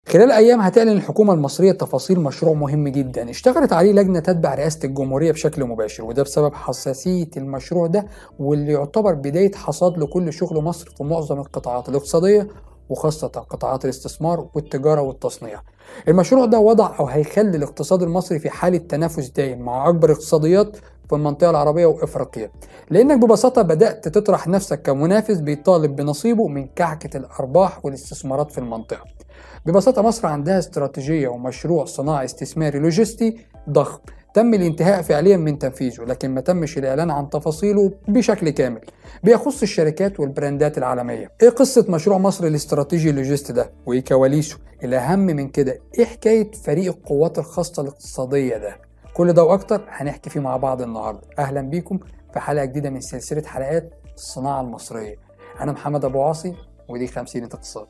خلال أيام هتعلن الحكومة المصرية تفاصيل مشروع مهم جدا اشتغلت عليه لجنة تتبع رئاسة الجمهورية بشكل مباشر، وده بسبب حساسية المشروع ده واللي يعتبر بداية حصاد لكل شغل مصر في معظم القطاعات الاقتصادية وخاصة قطاعات الاستثمار والتجارة والتصنيع. المشروع ده وضع أو هيخلي الاقتصاد المصري في حالة تنافس دائم مع أكبر اقتصاديات في المنطقة العربية وإفريقيا، لأنك ببساطة بدأت تطرح نفسك كمنافس بيطالب بنصيبه من كعكة الأرباح والاستثمارات في المنطقة. ببساطة مصر عندها استراتيجية ومشروع صناعي استثماري لوجستي ضخم تم الانتهاء فعليا من تنفيذه، لكن ما تمش الإعلان عن تفاصيله بشكل كامل، بيخص الشركات والبراندات العالمية. إيه قصة مشروع مصر الاستراتيجي اللوجستي ده؟ وإيه كواليسه؟ الأهم من كده إيه حكاية فريق القوات الخاصة الاقتصادية ده؟ كل ده وأكتر هنحكي فيه مع بعض النهاردة. أهلا بيكم في حلقة جديدة من سلسلة حلقات الصناعة المصرية. أنا محمد أبو عاصي ودي 50 اقتصاد.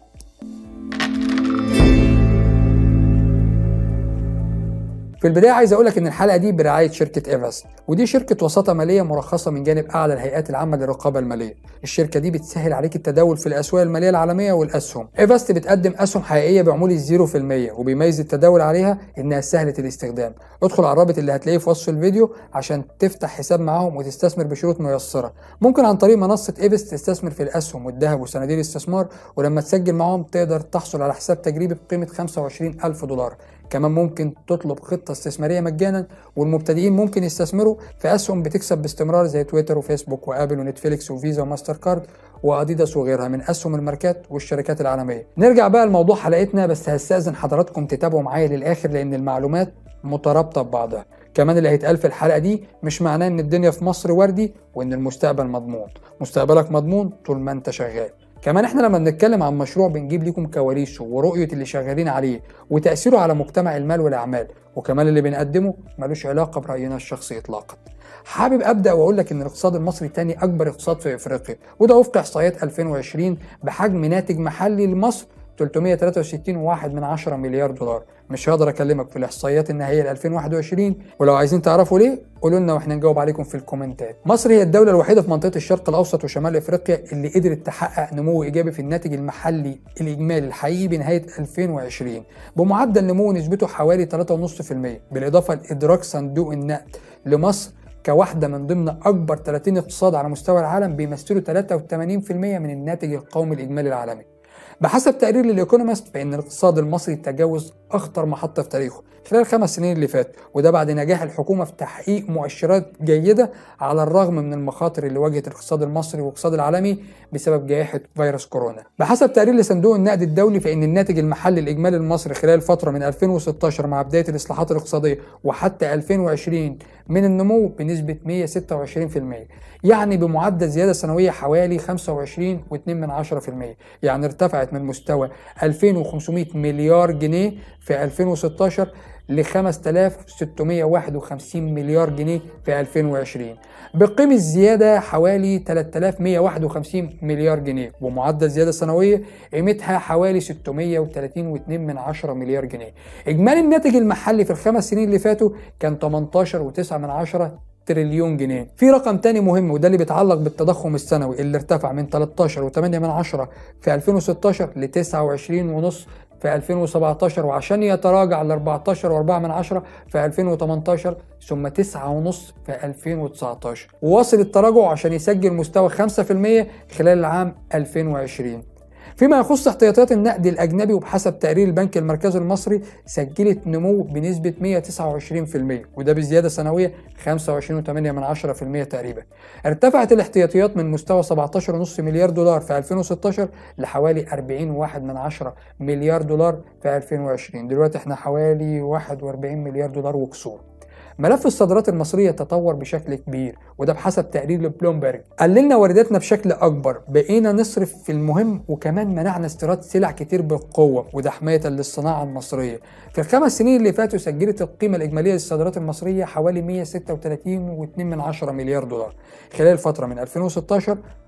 في البداية عايز أقولك إن الحلقة دي برعاية شركة إيفاست، ودي شركة وساطة مالية مرخصة من جانب أعلى الهيئات العامة للرقابة المالية. الشركة دي بتسهل عليك التداول في الأسواق المالية العالمية والأسهم. إيفاست بتقدم أسهم حقيقية بعمولة 0%، وبيميز التداول عليها إنها سهلة الاستخدام. ادخل على الرابط اللي هتلاقيه في وصف الفيديو عشان تفتح حساب معاهم وتستثمر بشروط ميسرة. ممكن عن طريق منصة إيفاست تستثمر في الأسهم والذهب وصناديق الاستثمار، ولما تسجل معاهم تقدر تحصل على حساب تجريبي بقيمة $25,000. كمان ممكن تطلب خطة استثمارية مجانا، والمبتدئين ممكن يستثمروا في أسهم بتكسب باستمرار زي تويتر وفيسبوك وآبل ونتفليكس وفيزا وماستر كارد وأديداس وغيرها من أسهم الماركات والشركات العالمية. نرجع بقى لموضوع حلقتنا، بس هستأذن حضراتكم تتابعوا معايا للآخر لأن المعلومات مترابطة ببعضها. كمان اللي هيتقال في الحلقة دي مش معناه إن الدنيا في مصر وردي وإن المستقبل مضمون. مستقبلك مضمون طول ما أنت شغال. كمان احنا لما بنتكلم عن مشروع بنجيب لكم كواليسه ورؤية اللي شغالين عليه وتأثيره على مجتمع المال والأعمال، وكمان اللي بنقدمه ملوش علاقة برأينا الشخصي إطلاقا. حابب أبدأ وأقول لك إن الاقتصاد المصري تاني أكبر اقتصاد في إفريقيا، وده وفق إحصائيات 2020 بحجم ناتج محلي لمصر 363.1 مليار دولار. مش هقدر اكلمك في الاحصائيات النهائيه ل 2021، ولو عايزين تعرفوا ليه قولوا لنا واحنا نجاوب عليكم في الكومنتات. مصر هي الدوله الوحيده في منطقه الشرق الاوسط وشمال افريقيا اللي قدرت تحقق نمو ايجابي في الناتج المحلي الاجمالي الحقيقي بنهايه 2020 بمعدل نمو نسبته حوالي 3.5%، بالاضافه لادراك صندوق النقد لمصر كواحدة من ضمن أكبر 30 اقتصاد على مستوى العالم بيمثلوا 83% من الناتج القومي الإجمالي العالمي. بحسب تقرير للإيكونومست فإن الاقتصاد المصري تجاوز أخطر محطة في تاريخه خلال 5 سنين اللي فاتوا، وده بعد نجاح الحكومة في تحقيق مؤشرات جيدة على الرغم من المخاطر اللي واجهت الاقتصاد المصري والاقتصاد العالمي بسبب جائحة فيروس كورونا. بحسب تقرير لصندوق النقد الدولي فإن الناتج المحلي الإجمالي المصري خلال الفترة من 2016 مع بداية الإصلاحات الاقتصادية وحتى 2020 من النمو بنسبة 126%، يعني بمعدل زيادة سنوية حوالي 25.2%. يعني ارتفعت من مستوى 2500 مليار جنيه في 2016 ل 5651 مليار جنيه في 2020، بقيمة زيادة حوالي 3151 مليار جنيه، ومعدل زيادة سنوية قيمتها حوالي 630.2 مليار جنيه. إجمالي الناتج المحلي في ال5 سنين اللي فاتوا كان 18.9 تريليون جنيه. في رقم تاني مهم وده اللي بيتعلق بالتضخم السنوي اللي ارتفع من 13.8 في 2016 ل 29.5 في 2017، وعشان يتراجع ل 14.4 في 2018 ثم 9.5 في 2019، وواصل التراجع عشان يسجل مستوى 5% خلال العام 2020. فيما يخص احتياطيات النقد الأجنبي وبحسب تقرير البنك المركزي المصري سجلت نمو بنسبة 129%، وده بزيادة سنوية 25.8% تقريبا. ارتفعت الاحتياطيات من مستوى 17.5 مليار دولار في 2016 لحوالي 40.1 مليار دولار في 2020. دلوقتي احنا حوالي 41 مليار دولار وكسور. ملف الصادرات المصرية تطور بشكل كبير، وده بحسب تقرير لبلومبرج. قللنا وارداتنا بشكل أكبر، بقينا نصرف في المهم، وكمان منعنا استيراد سلع كتير بالقوة، وده حماية للصناعة المصرية. في ال5 سنين اللي فاتوا سجلت القيمة الإجمالية للصادرات المصرية حوالي 136.2 مليار دولار خلال الفترة من 2016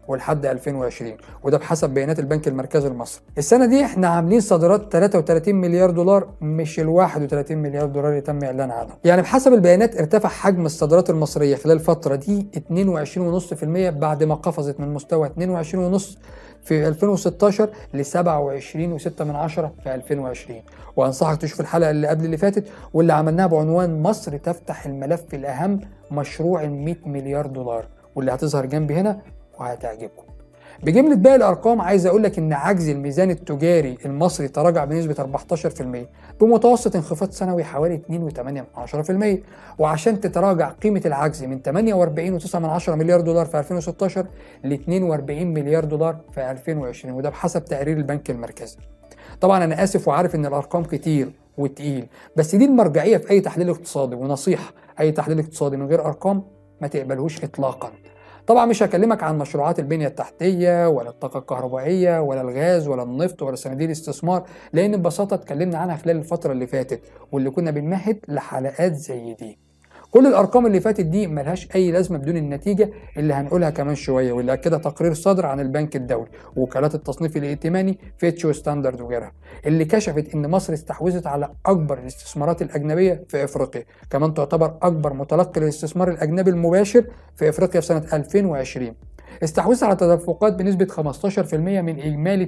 ولحد 2020، وده بحسب بيانات البنك المركزي المصري. السنه دي احنا عاملين صادرات 33 مليار دولار، مش ال 31 مليار دولار اللي تم اعلان عنهم. يعني بحسب البيانات ارتفع حجم الصادرات المصريه خلال الفتره دي 22.5% بعد ما قفزت من مستوى 22.5 في 2016 ل 27.6 في 2020. وانصحك تشوف الحلقه اللي قبل اللي فاتت واللي عملناها بعنوان مصر تفتح الملف الاهم، مشروع ال 100 مليار دولار، واللي هتظهر جنبي هنا وهتعجبكم. بجملة باقي الأرقام عايز أقول لك إن عجز الميزان التجاري المصري تراجع بنسبة 14% بمتوسط انخفاض سنوي حوالي 2.8%. وعشان تتراجع قيمة العجز من 48.9 مليار دولار في 2016 ل 42 مليار دولار في 2020، وده بحسب تقرير البنك المركزي. طبعا أنا آسف وعارف إن الأرقام كتير وتقيل، بس دي المرجعية في أي تحليل اقتصادي، ونصيحة: أي تحليل اقتصادي من غير أرقام ما تقبلهوش إطلاقا. طبعا مش هكلمك عن مشروعات البنية التحتية ولا الطاقة الكهربائية ولا الغاز ولا النفط ولا صناديق الاستثمار، لأن ببساطة اتكلمنا عنها خلال الفترة اللي فاتت واللي كنا بنمهد لحلقات زي دي. كل الأرقام اللي فاتت دي ملهاش أي لازمة بدون النتيجة اللي هنقولها كمان شوية، واللي أكدها تقرير صادر عن البنك الدولي ووكالات التصنيف الائتماني فيتش وستاندرد وغيرها، اللي كشفت إن مصر استحوذت على أكبر الاستثمارات الأجنبية في إفريقيا. كمان تعتبر أكبر متلقي للاستثمار الأجنبي المباشر في إفريقيا في سنة 2020. استحوذت على تدفقات بنسبة 15% من إجمالي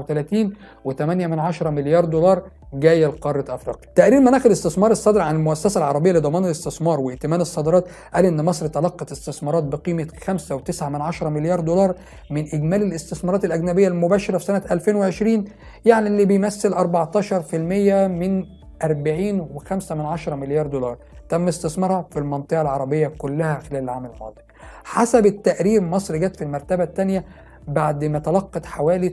39.8 مليار دولار جاية لقارة أفريقيا. تقرير مناخ الاستثمار الصادر عن المؤسسة العربية لضمان الاستثمار وائتمان الصادرات قال إن مصر تلقت استثمارات بقيمة 5.9 مليار دولار من إجمالي الاستثمارات الأجنبية المباشرة في سنة 2020، يعني اللي بيمثل 14% من 40.5 مليار دولار تم استثمارها في المنطقة العربية كلها خلال العام الماضي. حسب التقرير مصر جت في المرتبة الثانية بعد ما تلقت حوالي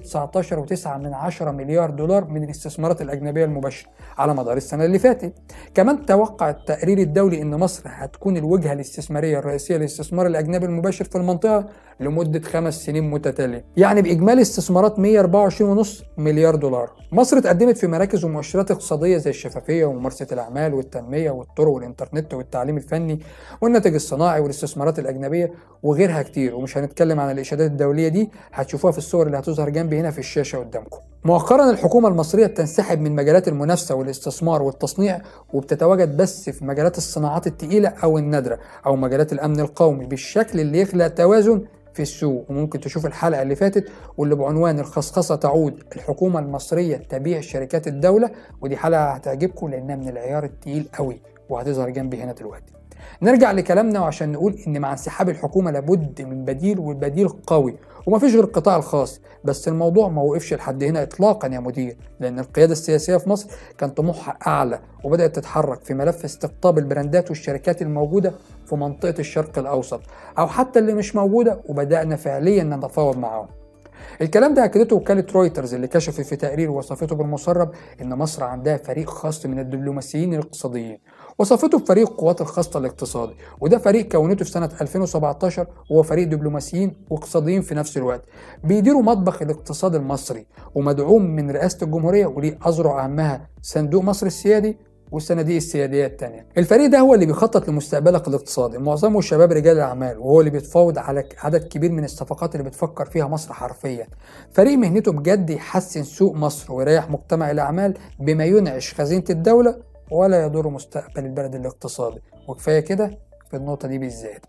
19.9 مليار دولار من الاستثمارات الأجنبية المباشرة على مدار السنة اللي فاتت. كمان توقع التقرير الدولي أن مصر هتكون الوجهة الاستثمارية الرئيسية للاستثمار الأجنبي المباشر في المنطقة لمدة 5 سنين متتالية، يعني بإجمالي استثمارات 124.5 مليار دولار. مصر اتقدمت في مراكز ومؤشرات اقتصادية زي الشفافية وممارسة الأعمال والتنمية والطرق والإنترنت والتعليم الفني والناتج الصناعي والاستثمارات الأجنبية وغيرها كتير، ومش هنتكلم عن الإشادات الدولية دي، هتشوفوها في الصور اللي هتظهر جنبي هنا في الشاشة قدامكم. مؤخرا الحكومة المصرية بتنسحب من مجالات المنافسة والاستثمار والتصنيع، وبتتواجد بس في مجالات الصناعات التقيلة أو النادرة أو مجالات الأمن القومي بالشكل اللي يخلق توازن في السوق. وممكن تشوف الحلقة اللي فاتت واللي بعنوان الخصخصة تعود، الحكومة المصرية تبيع شركات الدولة، ودي حلقة هتعجبكم لأنها من العيار التقيل قوي وهتظهر جنبي هنا دلوقتي. نرجع لكلامنا وعشان نقول ان مع انسحاب الحكومه لابد من بديل، والبديل قوي ومفيش غير القطاع الخاص. بس الموضوع ما وقفش لحد هنا اطلاقا يا مدير، لان القياده السياسيه في مصر كان طموحها اعلى وبدات تتحرك في ملف استقطاب البراندات والشركات الموجوده في منطقه الشرق الاوسط او حتى اللي مش موجوده، وبدانا فعليا نتفاوض معاهم. الكلام ده اكدته وكالة رويترز اللي كشفت في تقرير وصفته بالمسرب ان مصر عندها فريق خاص من الدبلوماسيين الاقتصاديين، وصفته بفريق القوات الخاصة الاقتصادي، وده فريق كونته في سنة 2017 وهو فريق دبلوماسيين واقتصاديين في نفس الوقت بيديروا مطبخ الاقتصاد المصري، ومدعوم من رئاسة الجمهورية وليه أذرع أهمها صندوق مصر السيادي والصناديق السيادية التانية. الفريق ده هو اللي بيخطط لمستقبلك الاقتصادي، معظمه شباب رجال الأعمال، وهو اللي بيتفاوض على عدد كبير من الصفقات اللي بتفكر فيها مصر حرفيا. فريق مهنته بجد يحسن سوق مصر ويريح مجتمع الأعمال بما ينعش خزينة الدولة ولا يضر مستقبل البلد الاقتصادي. وكفاية كده في النقطة دي بالذات.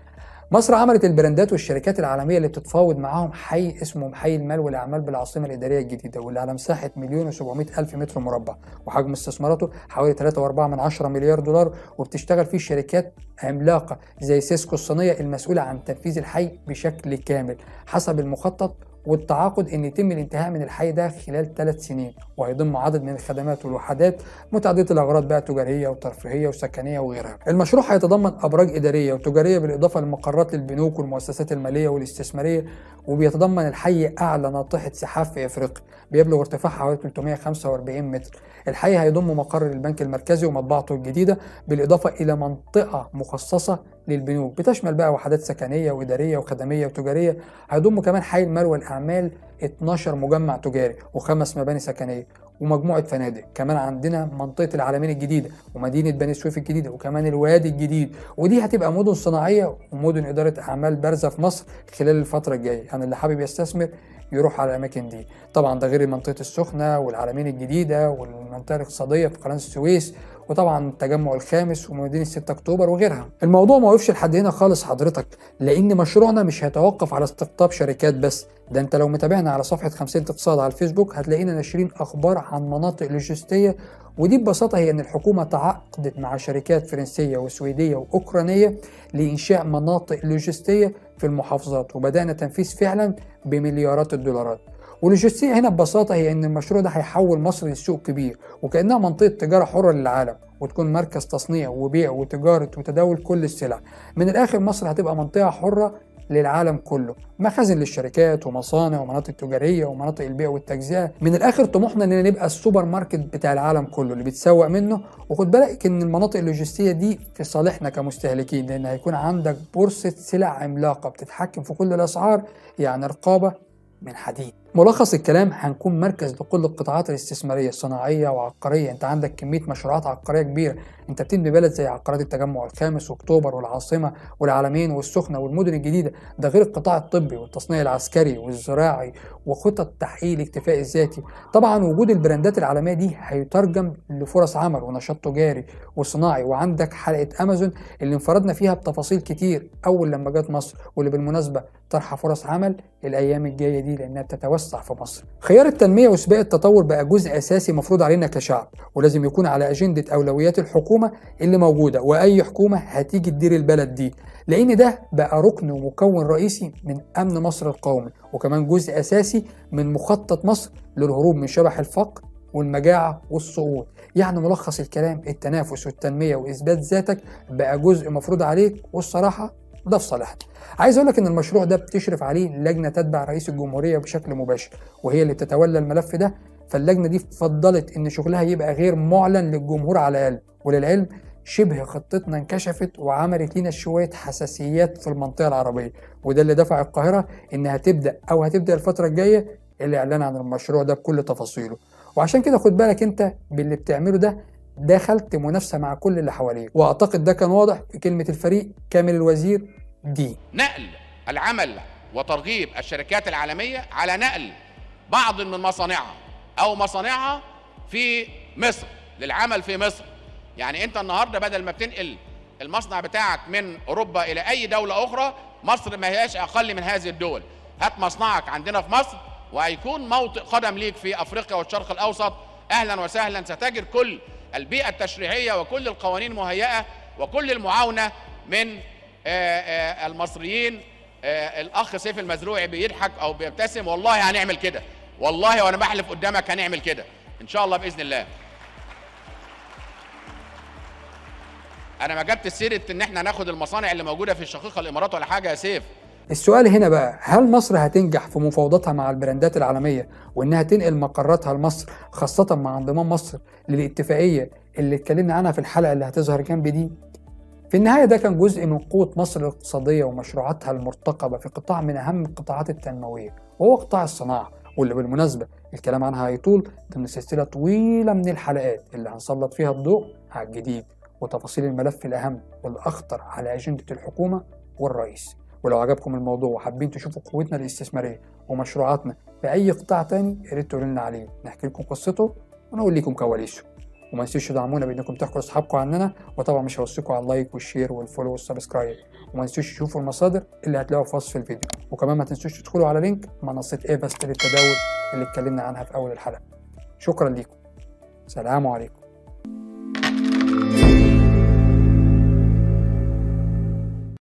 مصر عملت البراندات والشركات العالمية اللي بتتفاوض معاهم حي اسمه حي المال والأعمال بالعاصمة الإدارية الجديدة، واللي على مساحة 1,700,000 متر مربع، وحجم استثماراته حوالي 3.4 مليار دولار، وبتشتغل فيه شركات عملاقة زي سيسكو الصينية المسؤولة عن تنفيذ الحي بشكل كامل حسب المخطط، والتعاقد ان يتم الانتهاء من الحي ده خلال 3 سنين، وهيضم عدد من الخدمات والوحدات متعدده الاغراض بقى، تجاريه وترفيهيه وسكنيه وغيرها. المشروع هيتضمن ابراج اداريه وتجاريه بالاضافه لمقرات للبنوك والمؤسسات الماليه والاستثماريه، وبيتضمن الحي اعلى ناطحه سحاب في افريقيا بيبلغ ارتفاعها حوالي 345 متر. الحي هيضم مقر للبنك المركزي ومطبعته الجديده، بالاضافه الى منطقه مخصصه للبنوك بتشمل بقى وحدات سكنيه واداريه وخدميه وتجاريه. هيضم كمان حي المال والاعمال 12 مجمع تجاري و5 مباني سكنيه، ومجموعة فنادق. كمان عندنا منطقة العلمين الجديدة ومدينة بني سويف الجديدة وكمان الوادي الجديد، ودي هتبقى مدن صناعية ومدن إدارة أعمال بارزة في مصر خلال الفترة الجاية. يعني اللي حابب يستثمر يروح على الأماكن دي. طبعا ده غير منطقة السخنة والعلمين الجديدة والمنطقة الاقتصادية في قناة السويس، وطبعا التجمع الخامس ومدينة 6 أكتوبر وغيرها. الموضوع ما وقفش لحد هنا خالص حضرتك، لأن مشروعنا مش هيتوقف على استقطاب شركات بس. ده انت لو متابعنا على صفحة 50 اقتصاد على الفيسبوك هتلاقينا ناشرين أخبار عن مناطق لوجستية، ودي ببساطة هي أن الحكومة تعاقدت مع شركات فرنسية وسويدية وأوكرانية لإنشاء مناطق لوجستية في المحافظات، وبدأنا تنفيذ فعلا بمليارات الدولارات. واللوجستية هنا ببساطة هي أن المشروع ده هيحول مصر لسوق كبير وكأنها منطقة تجارة حرة للعالم، وتكون مركز تصنيع وبيع وتجارة وتداول كل السلع. من الآخر مصر هتبقى منطقة حرة للعالم كله، مخازن للشركات ومصانع ومناطق تجارية ومناطق البيع والتجزئة. من الآخر طموحنا إننا نبقى السوبر ماركت بتاع العالم كله اللي بتسوق منه. وخد بالك إن المناطق اللوجستية دي في صالحنا كمستهلكين، لأن هيكون عندك بورصة سلع عملاقة بتتحكم في كل الأسعار، يعني رقابة من حديد. ملخص الكلام، هنكون مركز لكل القطاعات الاستثماريه الصناعيه وعقاريه. انت عندك كميه مشروعات عقاريه كبيره، انت بتبني بلد زي عقارات التجمع الخامس واكتوبر والعاصمه والعلمين والسخنه والمدن الجديده، ده غير القطاع الطبي والتصنيع العسكري والزراعي وخطط تحقيق الاكتفاء الذاتي. طبعا وجود البراندات العالميه دي هيترجم لفرص عمل ونشاط تجاري وصناعي. وعندك حلقه امازون اللي انفردنا فيها بتفاصيل كتير اول لما جت مصر، واللي بالمناسبه طرح فرص عمل الايام الجايه دي لانها بتتوسع في مصر. خيار التنميه وسباق التطور بقى جزء اساسي مفروض علينا كشعب، ولازم يكون على اجنده اولويات الحكومه اللي موجوده، واي حكومه هتيجي تدير البلد دي، لان ده بقى ركن ومكون رئيسي من امن مصر القومي، وكمان جزء اساسي من مخطط مصر للهروب من شبح الفقر والمجاعه والسقوط. يعني ملخص الكلام، التنافس والتنميه واثبات ذاتك بقى جزء مفروض عليك، والصراحه ده في صالحنا. عايز اقول لك ان المشروع ده بتشرف عليه لجنه تتبع رئيس الجمهوريه بشكل مباشر، وهي اللي بتتولى الملف ده. فاللجنه دي فضلت ان شغلها يبقى غير معلن للجمهور على الاقل. وللعلم شبه خطتنا انكشفت وعملت لنا شويه حساسيات في المنطقه العربيه، وده اللي دفع القاهره انها هتبدا الفتره الجايه الاعلان عن المشروع ده بكل تفاصيله. وعشان كده خد بالك انت باللي بتعمله ده دخلت منافسه مع كل اللي حواليك، واعتقد ده كان واضح في كلمه الفريق كامل الوزير دي. نقل العمل وترغيب الشركات العالمية على نقل بعض من مصانعها أو مصانعها في مصر للعمل في مصر. يعني أنت النهاردة بدل ما بتنقل المصنع بتاعك من أوروبا إلى أي دولة أخرى، مصر ما هياش أقل من هذه الدول. هات مصنعك عندنا في مصر وهيكون موطئ قدم ليك في أفريقيا والشرق الأوسط. أهلا وسهلا، ستجد كل البيئة التشريعية وكل القوانين مهيئة وكل المعاونة من المصريين. الأخ سيف المزروعي بيضحك أو بيبتسم، والله هنعمل كده، والله وأنا بحلف قدامك هنعمل كده إن شاء الله بإذن الله. أنا ما جبت سيرة إن إحنا ناخد المصانع اللي موجودة في الشقيقة الإمارات ولا حاجة يا سيف. السؤال هنا بقى، هل مصر هتنجح في مفاوضاتها مع البراندات العالمية وإنها تنقل مقراتها لمصر، خاصة مع انضمام مصر للاتفاقية اللي اتكلمنا عنها في الحلقة اللي هتظهر جنب دي؟ في النهاية ده كان جزء من قوة مصر الاقتصادية ومشروعاتها المرتقبة في قطاع من أهم القطاعات التنموية، وهو قطاع الصناعة، واللي بالمناسبة الكلام عنها هيطول ضمن سلسلة طويلة من الحلقات اللي هنسلط فيها الضوء على الجديد وتفاصيل الملف الأهم والأخطر على أجندة الحكومة والرئيس. ولو عجبكم الموضوع وحابين تشوفوا قوتنا الاستثمارية ومشروعاتنا في أي قطاع تاني، يا ريت تقولوا لنا عليه، نحكي لكم قصته ونقول لكم كواليسه. وما تنسوش تدعمونا بانكم تحكوا لاصحابكم عننا، وطبعا مش هوصيكم على اللايك والشير والفولو والسبسكرايب. وما تنسوش تشوفوا المصادر اللي هتلاقوها في وصف الفيديو، وكمان ما تنسوش تدخلوا على لينك منصة ايفاست للتداول اللي اتكلمنا عنها في اول الحلقة. شكرا لكم، سلام عليكم.